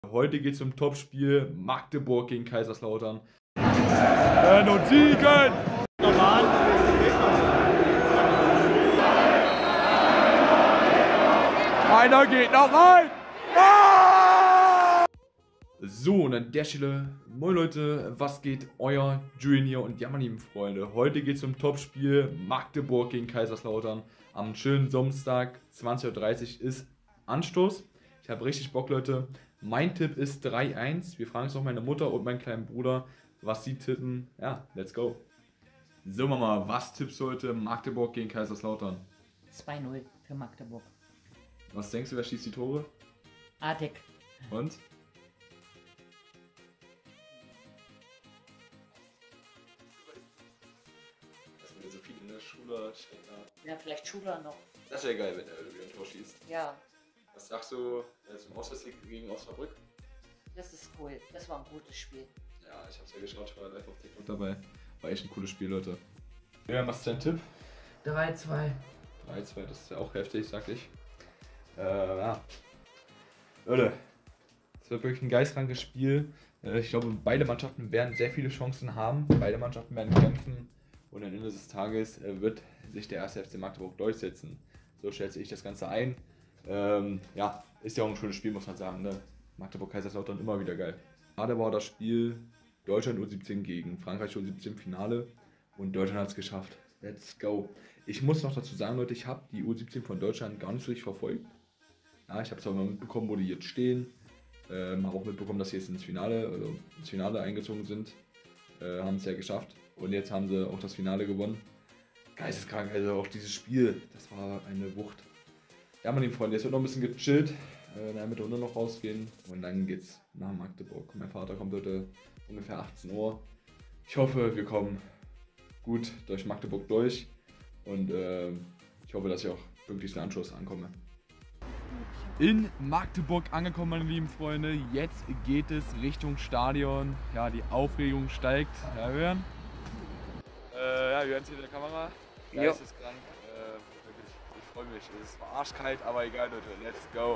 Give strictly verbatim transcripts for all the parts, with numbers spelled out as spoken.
Heute geht es um Topspiel Magdeburg gegen Kaiserslautern. Äh, und Siegen! Normal. Einer geht noch rein! Ah! So, und an der Stelle, moin Leute, was geht? Euer Julian hier und ja, meine lieben Freunde. Heute geht es um Topspiel Magdeburg gegen Kaiserslautern. Am schönen Samstag, zwanzig Uhr dreißig ist Anstoß. Ich habe richtig Bock, Leute. Mein Tipp ist drei eins. Wir fragen jetzt noch meine Mutter und meinen kleinen Bruder, was sie tippen. Ja, let's go. So, Mama, was tippst du heute Magdeburg gegen Kaiserslautern? zwei null für Magdeburg. Was denkst du, wer schießt die Tore? Adek. Und? Das sind so viele in der Schule. Ja, vielleicht Schuler noch. Das wäre geil, wenn er wieder ein Tor schießt. Ja. Was sagst du zum Auswärtssieg gegen Osnabrück? Das ist cool. Das war ein gutes Spiel. Ja, ich hab's ja geschaut, ich war live auf TikTok dabei. War echt ein cooles Spiel, Leute. Ja, was ist dein Tipp? drei zwei. drei zwei, das ist ja auch heftig, sag ich. Äh, ja. Leute, es wird wirklich ein geistkrankes Spiel. Ich glaube, beide Mannschaften werden sehr viele Chancen haben. Beide Mannschaften werden kämpfen. Und am Ende des Tages wird sich der erste F C Magdeburg durchsetzen. So schätze ich das Ganze ein. Ähm, ja, ist ja auch ein schönes Spiel, muss man sagen. Ne? Magdeburg-Kaiserslautern immer wieder geil. Gerade war das Spiel Deutschland U siebzehn gegen Frankreich U siebzehn Finale. Und Deutschland hat es geschafft. Let's go. Ich muss noch dazu sagen, Leute, ich habe die U siebzehn von Deutschland gar nicht so richtig verfolgt. Ja, ich habe zwar mal mitbekommen, wo die jetzt stehen. Ähm, habe auch mitbekommen, dass sie jetzt ins Finale, also ins Finale eingezogen sind. Äh, haben es ja geschafft. Und jetzt haben sie auch das Finale gewonnen. Geisteskrank, also auch dieses Spiel, das war eine Wucht. Ja, meine lieben Freunde, jetzt wird noch ein bisschen gechillt. Äh, dann mit der Runde noch rausgehen. Und dann geht's nach Magdeburg. Mein Vater kommt heute ungefähr achtzehn Uhr. Ich hoffe, wir kommen gut durch Magdeburg durch. Und äh, ich hoffe, dass ich auch pünktlich zum Anschluss ankomme. In Magdeburg angekommen, meine lieben Freunde. Jetzt geht es Richtung Stadion. Ja, die Aufregung steigt. Ja, wir hören. Äh, ja, wir hören es hier in der Kamera. Geisteskrank. Äh, wirklich, ich freue mich. Es war arschkalt, aber egal, Leute. Let's go.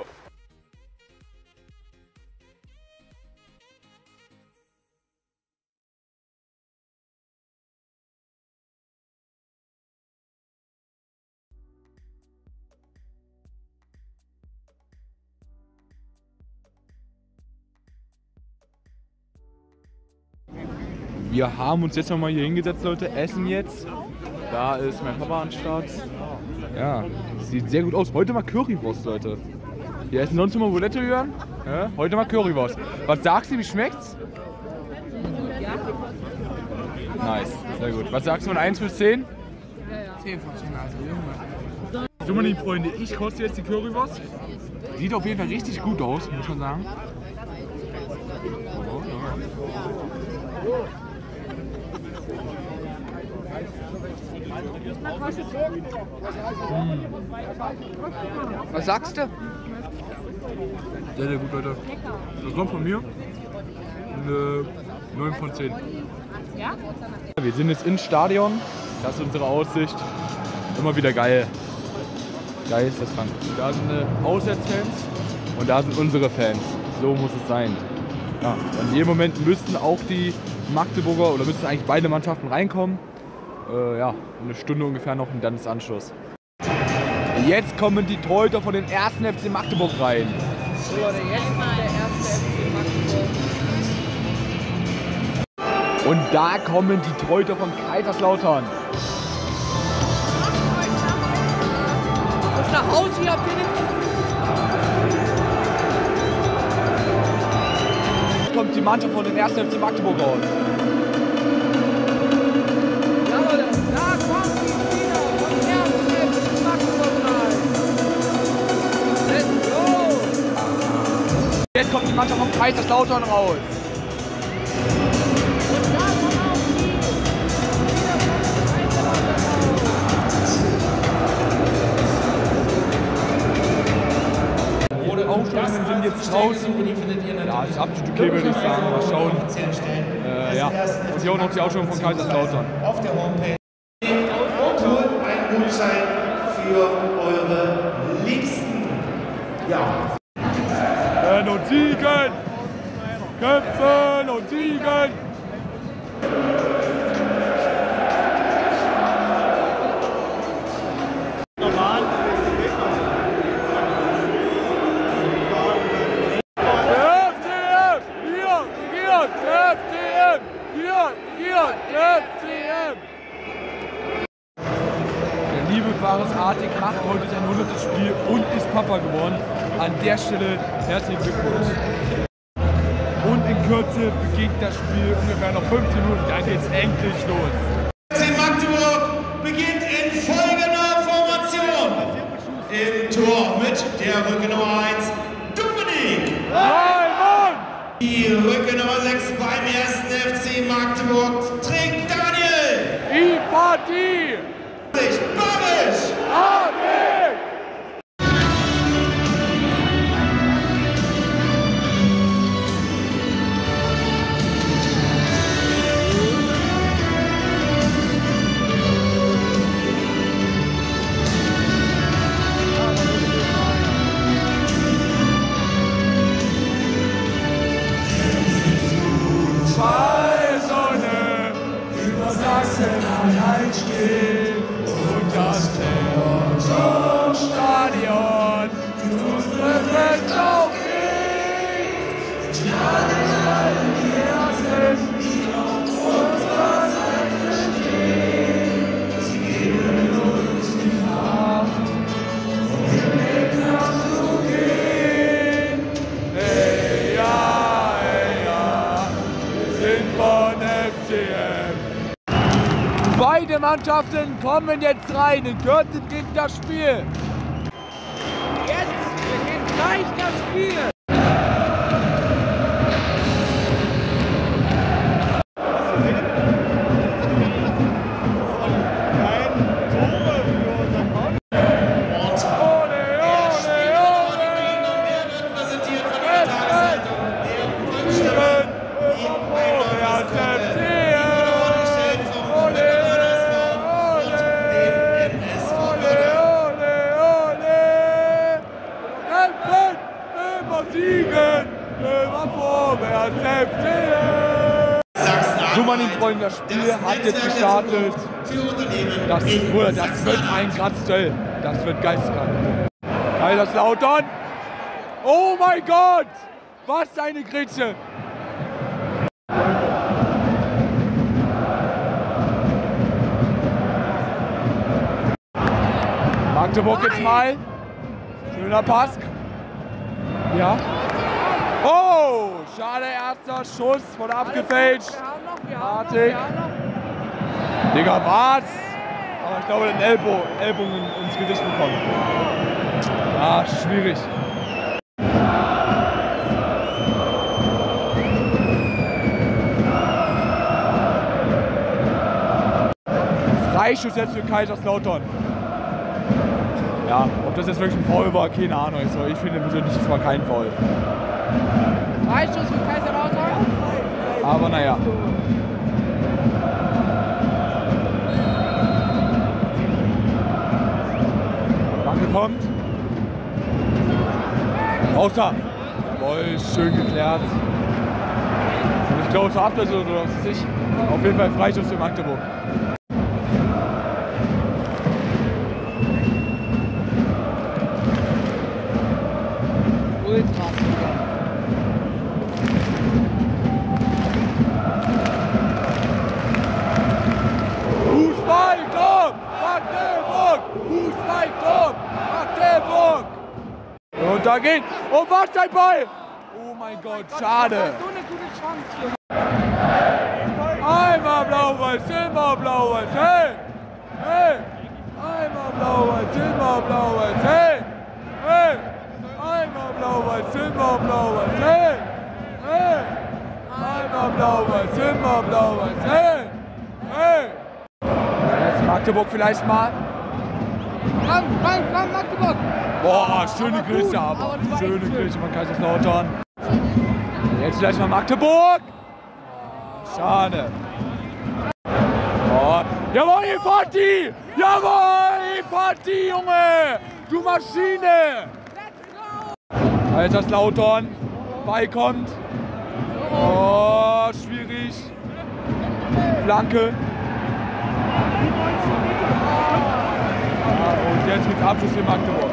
Wir haben uns jetzt nochmal hier hingesetzt, Leute, essen jetzt. Da ist mein Papa am Start. Ja, sieht sehr gut aus. Heute mal Currywurst, Leute. Wir essen sonst immer Bulette, Jörn. Ja, heute mal Currywurst. Was sagst du, wie schmeckt's? Nice, sehr gut. Was sagst du von eins bis zehn? zehn von zehn, also Junge. So, meine lieben Freunde, ich koste jetzt die Currywurst. Sieht auf jeden Fall richtig gut aus, muss man sagen. Oh, ja. Was sagst du? Sehr, sehr gut, Leute. Das kommt von mir. Eine neun von zehn. Wir sind jetzt im Stadion. Das ist unsere Aussicht. Immer wieder geil. Geil ist das krank. Da sind Auswärtsfans und da sind unsere Fans. So muss es sein. Ja, und in jedem Moment müssten auch die Magdeburger oder müssten eigentlich beide Mannschaften reinkommen. Äh, ja, eine Stunde ungefähr noch und dann ist Anschluss. Jetzt kommen die Torhüter von den ersten F C Magdeburg rein. So Leute, jetzt kommt der erste F C Magdeburg. Und da kommen die Torhüter von Kaiserslautern. Muss nach Hause, hier habt ihr nicht. Jetzt kommt die Mannschaft von den ersten F C Magdeburg raus. Ja Leute, da kommen die Spieler von dem ersten F C Magdeburg rein. Let's go! Jetzt kommt die Mannschaft von Kaiserslautern raus. Ausstellungen sind jetzt draußen. Ja, ist abstücke, würde ich sagen. Mal schauen. Äh, ja, und hier auch noch die Ausstellung von Kaiserslautern. Auf der Homepage und holt einen Gutschein für eure Liebsten. Ja. Und Siegen! kämpfen und siegen. Der liebe Baris Artig macht heute sein hundertstes Spiel und ist Papa geworden. An der Stelle herzlichen Glückwunsch. Und in Kürze beginnt das Spiel ungefähr noch fünfzehn Minuten, dann geht's endlich los. F C Magdeburg beginnt in folgender Formation. Im Tor mit der Rücke Nummer eins, Dominik. Raimund! Die Rücke Nummer sechs beim ersten F C Magdeburg trägt Daniel. Ifati! Barisch. Artig! Zwei Sonne über Sachsen-Anhalt steht und das Tor zum Stadion für unsere Fans aufgeht. Die allen die Ersten, die auf unserer Seite stehen, sie geben uns die Kraft, um den Weg nachzugehen. Hey, ja, hey, ja, wir sind von F C M. Beide Mannschaften kommen jetzt rein. In Kürze beginnt das Spiel. Jetzt beginnt gleich das Spiel. Freunde, das Spiel hat jetzt gestartet. Das, Bruder, das wird ein Kratztell. Das wird geisteskrank. Kaiserslautern. Oh mein Gott! Was eine Grätsche! Magdeburg jetzt mal. Schöner Pass. Ja. Oh! Schade, erster Schuss, wurde abgefälscht. Artig. Digga, was? Aber ich glaube, den Ellbogen, Ellbogen ins Gesicht bekommen. Ah, schwierig. Freischuss jetzt für Kaiserslautern. Ja, ob das jetzt wirklich ein Foul war, keine Ahnung. Ich finde persönlich, es war kein Foul. Freischuss für Kaiserslautern. Aber naja. Wanke kommt. Außer. Jawohl, schön geklärt. Und ich glaube, es war Abwehr oder so, das ist nicht. Auf jeden Fall Freischuss für Magdeburg. Ultras. Fußballturm! Magdeburg! Fußballturm! Magdeburg! Und da geht. Oh, was ein Ball! Oh mein Gott, schade! So eine gute Chance. Einmal blau-weiß, immer blau-weiß, hey! Hey! Einmal blau-weiß, immer blau-weiß, hey! Hey! Einmal blau-weiß, immer blau-weiß, hey! Hey! Einmal blau-weiß, immer blau-weiß, hey! Hey! Jetzt Magdeburg vielleicht mal. Komm, komm, komm, Magdeburg! Boah, schöne Aber gut, Grüße aber. aber das war Schöne echt schön. Grüße von Kaiserslautern. Jetzt vielleicht mal Magdeburg. Schade. Oh. Jawohl, Ifati! Jawohl, Ifati, Junge! Du Maschine! Kaiserslautern. Ball kommt. Oh, schwierig. Flanke. Ja, und jetzt gibt's Abschluss für Magdeburg.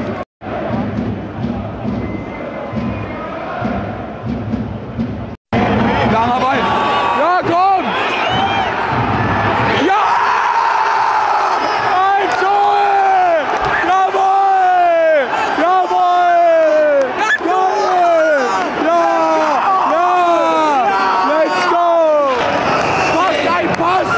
Langer Ball. Ja, komm! Ja! eins null! Jawohl! Jawohl! Jawohl! Ja! Ja! Let's go! Was ein Pass!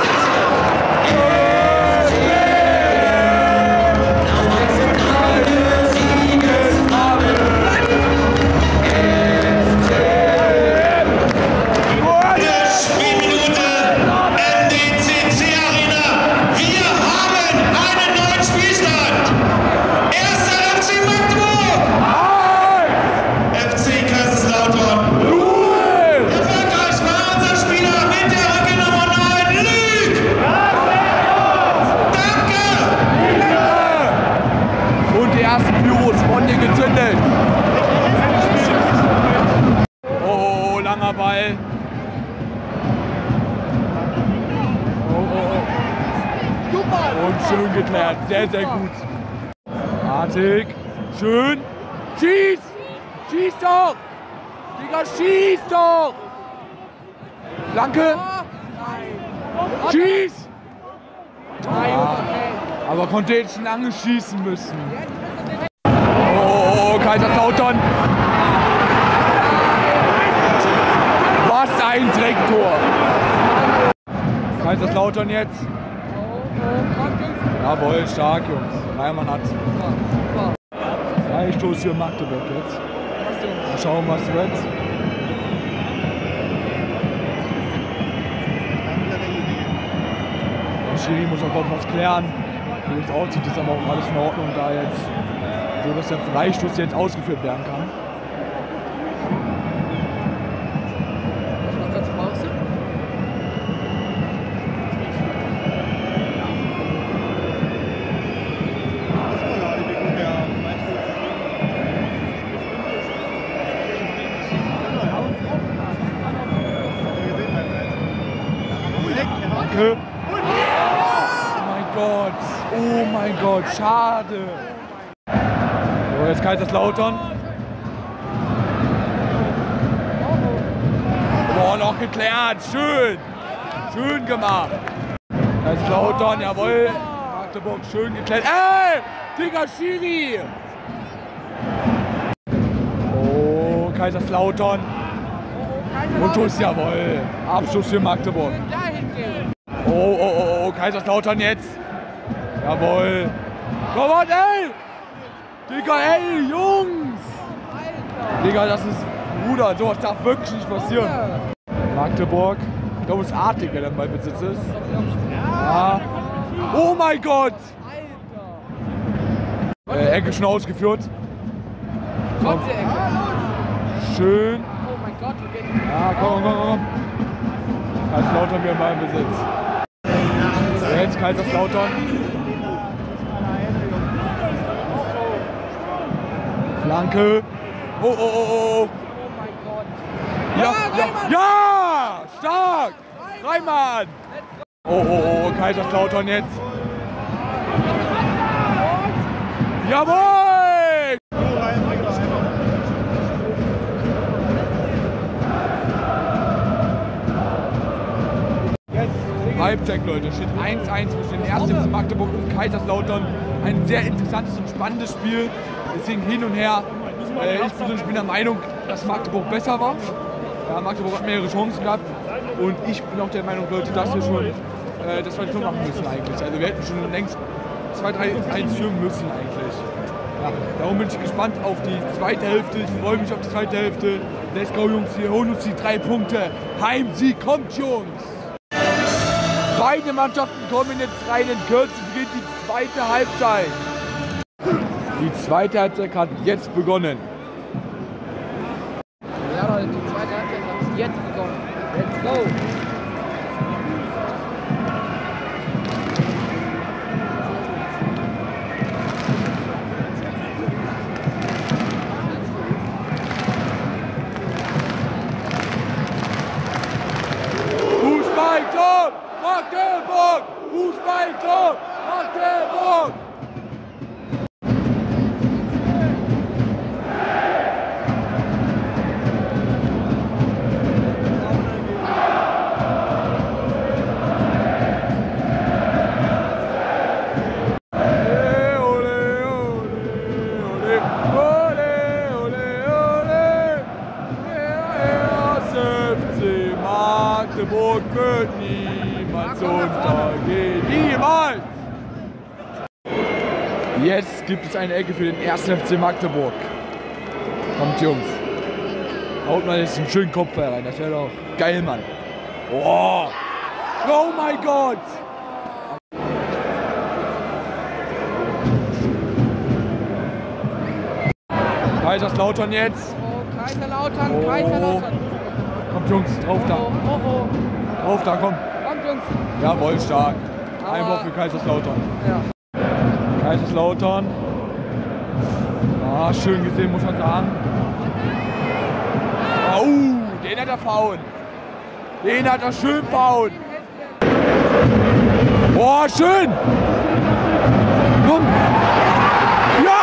Gezündet. Oh, oh, langer Ball. Oh, oh, oh. Und schön geklärt. Sehr, sehr gut. Artig. Schön. Schieß! Schieß doch! Digga, schieß doch! Flanke. Schieß! Ja, aber konnte jetzt schon lange schießen müssen. Oh, Kaiserslautern. Was ein Drecktor. Kaiserslautern jetzt. Jawohl, stark, Jungs. Reimann hat. Freistoß für Magdeburg jetzt. Mal schauen, was wird. Der Schiri muss auch noch was klären. Wie es aussieht, ist aber auch alles in Ordnung da jetzt. So dass der Freistoß jetzt ausgeführt werden kann. Mal kurz Pause. Danke. Oh mein Gott. Oh mein Gott. Schade. So, jetzt Kaiserslautern. Boah, noch geklärt. Schön. Schön gemacht. Kaiserslautern, jawohl. Magdeburg, schön geklärt. Ey! Digga, Schiri! Oh, Kaiserslautern. Und Schuss, jawohl. Abschluss für Magdeburg. Oh, oh, oh, oh, Kaiserslautern jetzt. Jawohl. Komm on, ey! Digga, ey, Jungs! Digga, das ist Bruder, sowas darf wirklich nicht passieren. Magdeburg. Ich glaube, es ist artig, wer dann bei Besitz ist. Ja. Oh mein Gott! Äh, Ecke schon ausgeführt. Komm. Schön. Oh mein Gott, wir gehen. Ja, komm, komm, komm. Kaiserslautern wieder mal im Besitz. Jetzt Kaiserslautern. Flanke. Oh, oh, oh, oh. Oh mein Gott. Ja, ja, ja, stark. Reimann. Oh, oh, oh, Kaiserslautern jetzt. Jawohl. Halbzeit, Leute. Steht eins eins zwischen den ersten Magdeburg und Kaiserslautern. Ein sehr interessantes und spannendes Spiel. Deswegen hin und her. Äh, ich persönlich bin der Meinung, dass Magdeburg besser war. Ja, Magdeburg hat mehrere Chancen gehabt. Und ich bin auch der Meinung, Leute, dass wir schon äh, das zweite Tor machen müssen eigentlich. Also wir hätten schon längst zwei drei eins führen müssen eigentlich. Ja, darum bin ich gespannt auf die zweite Hälfte. Ich freue mich auf die zweite Hälfte. Let's go, Jungs. Wir holen uns die drei Punkte. Heimsieg kommt, Jungs. Beide Mannschaften kommen jetzt rein. In Kürze beginnt die zweite Halbzeit. Die zweite Halbzeit hat jetzt begonnen. Ja, Leute, die zweite Halbzeit hat jetzt begonnen. Let's go! Magdeburg! Magdeburg! Magdeburg wird niemals untergehen. Niemals! Jetzt gibt es eine Ecke für den ersten F C Magdeburg. Kommt, Jungs. Haut mal jetzt einen schönen Kopf rein. Das wäre doch geil, Mann. Oh, oh mein Gott! Kaiserslautern jetzt. Oh, Kaiserslautern, oh. Kaiserslautern. Kommt, Jungs, drauf da. Oh, oh, oh. Drauf da, komm. Kommt, Jungs. Jawohl, stark. Aber Einfach für Kaiserslautern. Ja. Kaiserslautern. Ah, schön gesehen, muss man sagen. Oh, den hat er faul. Den hat er schön faul. Oh, schön. Komm. Ja!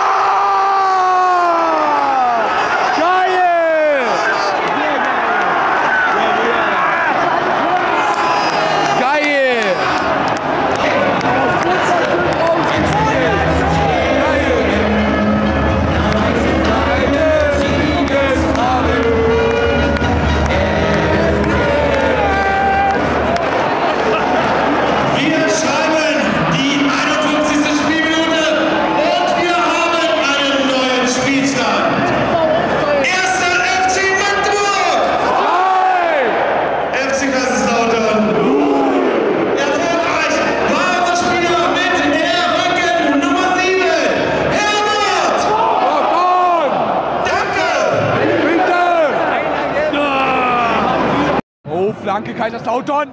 Flanke Kaiserslautern.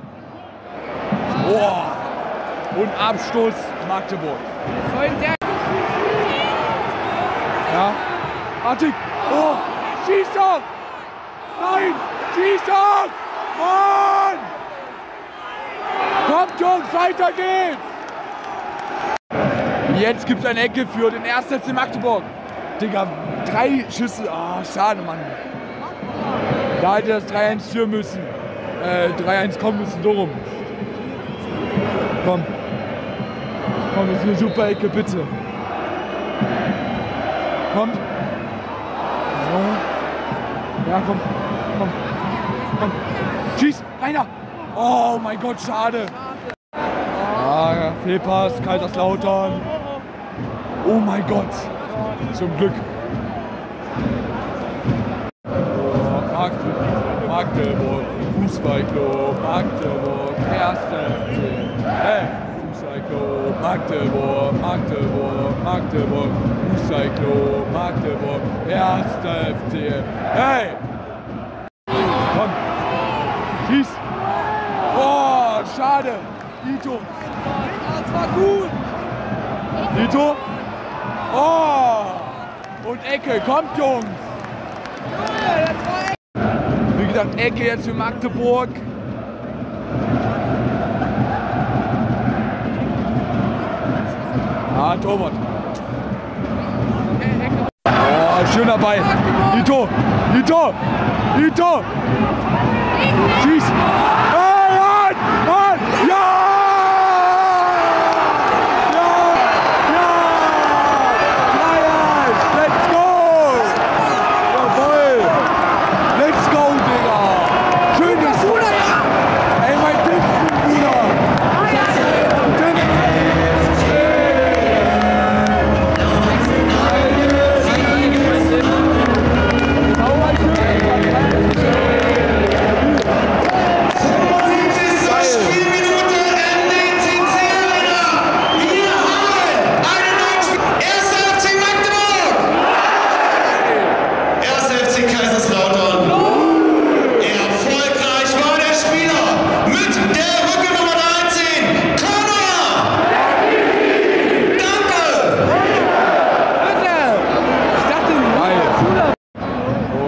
Oh. Und Abstoß Magdeburg. Ja. Artig. Oh. Schieß doch. Nein. Schieß doch. Mann. Kommt, Jungs, weiter geht's. Jetzt gibt's eine Ecke für den ersten F C Magdeburg. Digga, drei Schüsse. Ah, oh, schade, Mann. Da hätte das drei eins führen müssen. Äh, drei eins kommen müssen, so rum. Komm. Komm, das ist eine super Ecke, bitte. Komm. So. Ja, komm. Komm. Komm. Schieß, Rainer. Oh mein Gott, schade. Ah, ja, Fehlpass, Kaiserslautern. Oh mein Gott. Zum Glück. Oh, Magdeburg. Magdeburg. Fußballclub, Magdeburg, erster F C. Hey, Fußballclub, Magdeburg, Magdeburg, Magdeburg, Fußballclub, Magdeburg, erster F C. Hey! Komm! Schieß! Oh, schade! Ito! Das war gut! Ito! Oh! Und Ecke, kommt, Jungs! Wie gesagt, Ecke jetzt für Magdeburg. Ah, Torwart. Oh, schöner Ball. Ito, Ito, Ito. Schieß. Hey, Mann, Mann. Ja! Ja! Ja! drei eins. Let's go! Jawohl. Let's go, Digga. Schönes Bruder, ja. Ey, mein Tipp, Bruder.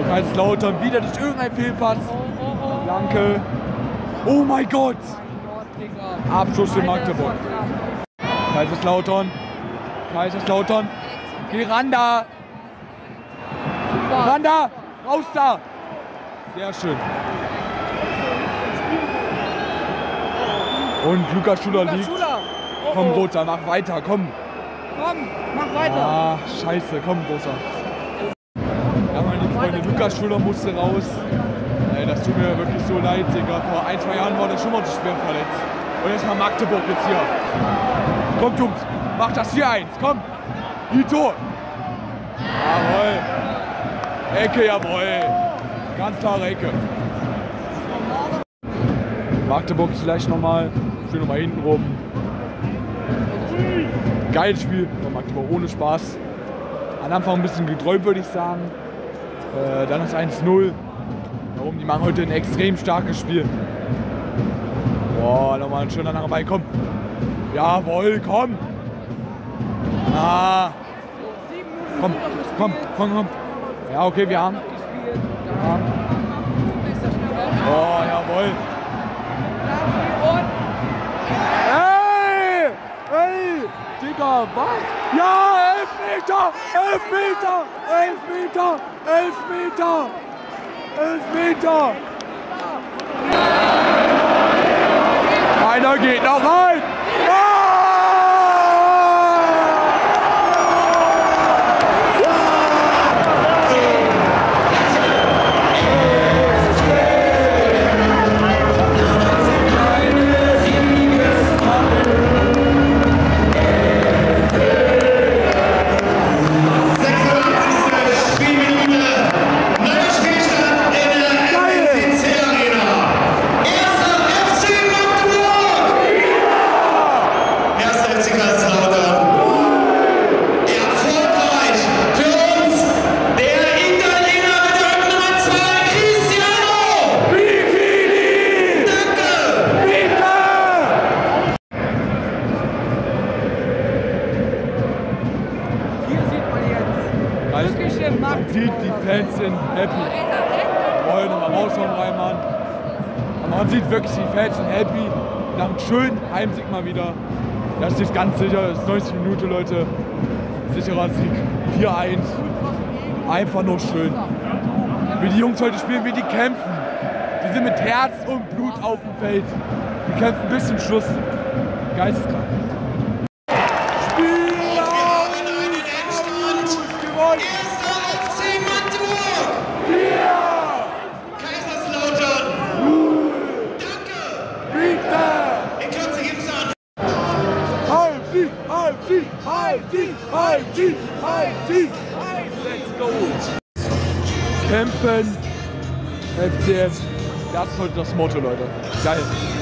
Kaiserslautern wieder durch irgendein Fehlpass. Danke. Oh mein Gott. Abschluss für Magdeburg. Kaiserslautern. Kaiserslautern. Geh ran da. Ran da. Raus da. Sehr schön. Und Lukas Schuler Lukas liegt. Schuler. Oh, Komm, oh. Großer, mach weiter, komm. Komm, mach weiter. Ah, scheiße, komm, Großer. Ja, meine lieben Freunde, Lukas Schuler musste raus. Ey, das tut mir wirklich so leid, Digga. Vor ein, zwei Jahren war der schon mal so schwer verletzt. Und jetzt mal Magdeburg jetzt hier. Kommt, Jungs, mach das hier eins, komm. Ito. Jawohl. Ecke, jawohl. Ganz klare Ecke. Magdeburg vielleicht nochmal. Schön nochmal hinten rum. Geiles Spiel von Magdeburg, ohne Spaß. Am Anfang ein bisschen geträumt, würde ich sagen. Äh, dann ist eins null. Warum? Die machen heute ein extrem starkes Spiel. Boah, nochmal ein schöner langer Ball, komm. Jawohl, komm. Ah. Komm, komm, komm, komm. Ja, okay, wir haben. Ja. Oh, jawohl. Hey! Hey! Digga, was? Ja, elf Meter! elf Meter! elf Meter! elf Meter! elf Meter! Einer geht noch rein! Man sieht, die Fans sind happy. Wir wollen nochmal raushauen, Reimann. Aber man sieht wirklich, die Fans sind happy. Nach einem schönen Heimsieg mal wieder. Das ist ganz sicher, das ist neunzig Minuten, Leute. Sicherer Sieg. vier eins. Einfach nur schön. Wie die Jungs heute spielen, wie die kämpfen. Die sind mit Herz und Blut auf dem Feld. Die kämpfen bis zum Schluss. Geisteskrank. Spiel aus! Gewonnen! Heimsieg, Heimsieg, Heimsieg, Heimsieg, let's go! Kämpfen, F C M, das ist heute das Motto, Leute. Geil.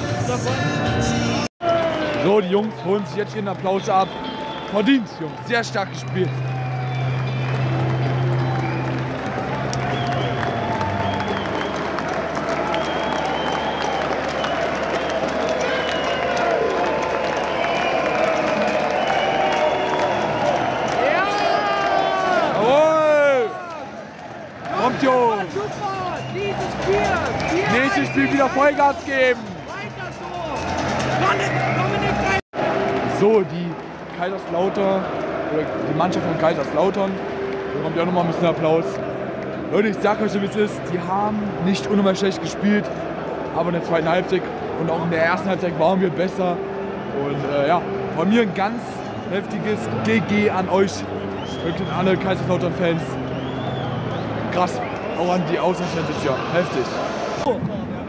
So, die Jungs holen sich jetzt ihren Applaus ab. Verdient, Jungs, sehr stark gespielt. Super, super, dieses Spiel. Nächstes Spiel wieder Vollgas geben. Weiter so. Dominik, so, die Kaiserslautern, oder die Mannschaft von Kaiserslautern, da kommt ja auch nochmal ein bisschen Applaus. Leute, ich sag euch so wie es ist, die haben nicht unnormal schlecht gespielt, aber in der zweiten Halbzeit und auch in der ersten Halbzeit waren wir besser. Und äh, ja, von mir ein ganz heftiges G G an euch, wirklich an alle Kaiserslautern-Fans. Krass, auch an die Außenstände jetzt, ja, heftig. Oh.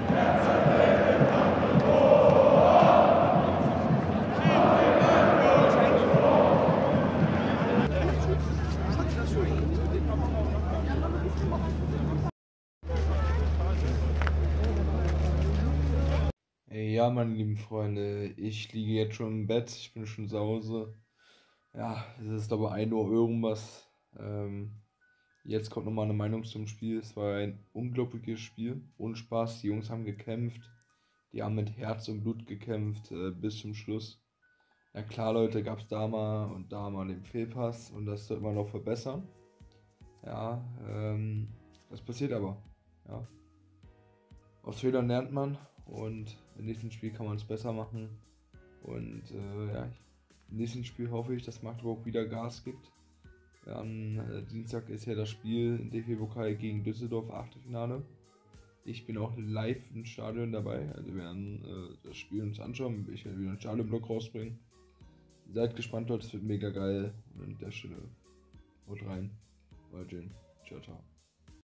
Ja, meine lieben Freunde, ich liege jetzt schon im Bett, ich bin schon zu Hause. Ja, es ist aber ein Uhr irgendwas. Ähm, jetzt kommt nochmal eine Meinung zum Spiel. Es war ein unglaubliches Spiel, ohne Spaß. Die Jungs haben gekämpft, die haben mit Herz und Blut gekämpft äh, bis zum Schluss. Na klar, Leute, gab es da mal und da mal den Fehlpass und das sollte man noch verbessern. Ja, ähm, das passiert aber. Ja. Aus Fehlern lernt man Und im nächsten Spiel kann man es besser machen. Und äh, ja, im nächsten Spiel hoffe ich, dass Magdeburg wieder Gas gibt. Am äh, Dienstag ist ja das Spiel im D F B-Pokal gegen Düsseldorf, Achtelfinale. Ich bin auch live im Stadion dabei, also wir werden äh, das Spiel uns anschauen. Ich werde wieder einen Stadionblock rausbringen. Seid gespannt, Leute, es wird mega geil. Und an der Stelle haut rein. Euer Jin. Ciao, ciao.